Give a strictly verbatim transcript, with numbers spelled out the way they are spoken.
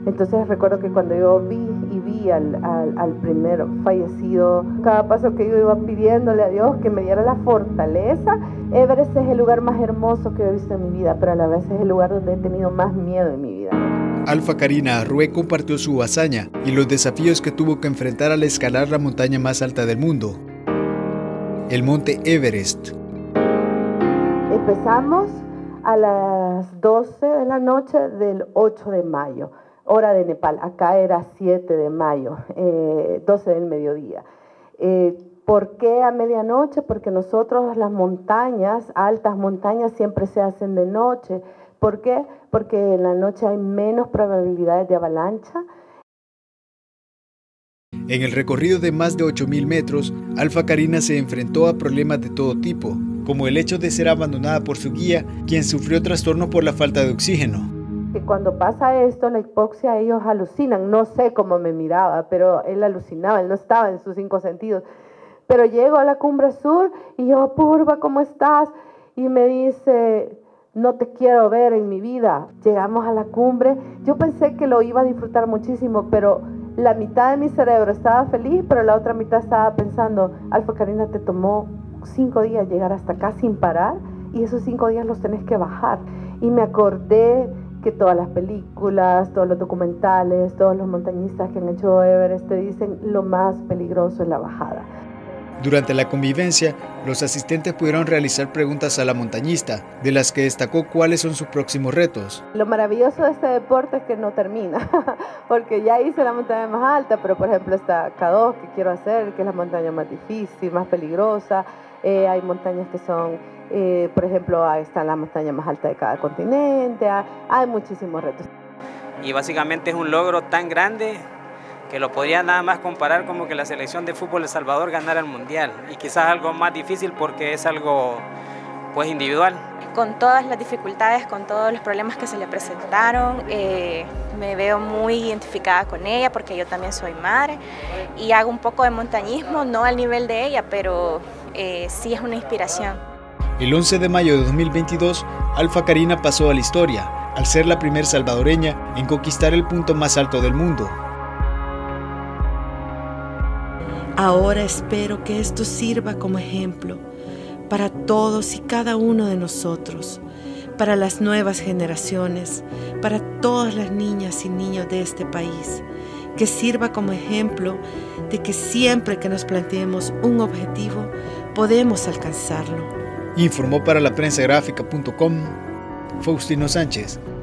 Entonces recuerdo que cuando yo vi y vi al, al, al primer fallecido, cada paso que yo iba pidiéndole a Dios que me diera la fortaleza. Everest es el lugar más hermoso que he visto en mi vida, pero a la vez es el lugar donde he tenido más miedo en mi vida. Alfa Karina Arrué compartió su hazaña y los desafíos que tuvo que enfrentar al escalar la montaña más alta del mundo, el monte Everest. Empezamos a las doce de la noche del ocho de mayo, hora de Nepal. Acá era siete de mayo, eh, doce del mediodía. Eh, ¿Por qué a medianoche? Porque nosotros las montañas, altas montañas, siempre se hacen de noche. ¿Por qué? Porque en la noche hay menos probabilidades de avalancha. En el recorrido de más de ocho mil metros, Alfa Karina se enfrentó a problemas de todo tipo, como el hecho de ser abandonada por su guía, quien sufrió trastorno por la falta de oxígeno. Que cuando pasa esto, la hipoxia, ellos alucinan. No sé cómo me miraba, pero él alucinaba, él no estaba en sus cinco sentidos. Pero llego a la cumbre sur y yo, Purva, ¿cómo estás? Y me dice, no te quiero ver en mi vida. Llegamos a la cumbre, yo pensé que lo iba a disfrutar muchísimo, pero la mitad de mi cerebro estaba feliz, pero la otra mitad estaba pensando, Alfa Karina, te tomó cinco días llegar hasta acá sin parar y esos cinco días los tenés que bajar. Y me acordé que todas las películas, todos los documentales, todos los montañistas que han hecho Everest te dicen lo más peligroso es la bajada. Durante la convivencia, los asistentes pudieron realizar preguntas a la montañista, de las que destacó cuáles son sus próximos retos. Lo maravilloso de este deporte es que no termina, porque ya hice la montaña más alta, pero por ejemplo está K dos que quiero hacer, que es la montaña más difícil, más peligrosa. Eh, hay montañas que son, eh, por ejemplo, está la montaña más alta de cada continente, hay, hay muchísimos retos. Y básicamente es un logro tan grande que lo podría nada más comparar como que la selección de fútbol de El Salvador ganara el mundial, y quizás algo más difícil porque es algo pues individual. Con todas las dificultades, con todos los problemas que se le presentaron, eh, me veo muy identificada con ella porque yo también soy madre y hago un poco de montañismo, no al nivel de ella, pero eh, sí es una inspiración. El once de mayo de dos mil veintidós, Alfa Karina pasó a la historia, al ser la primer salvadoreña en conquistar el punto más alto del mundo. Ahora espero que esto sirva como ejemplo para todos y cada uno de nosotros, para las nuevas generaciones, para todas las niñas y niños de este país, que sirva como ejemplo de que siempre que nos planteemos un objetivo, podemos alcanzarlo. Informó para la prensa gráfica punto com Faustino Sánchez.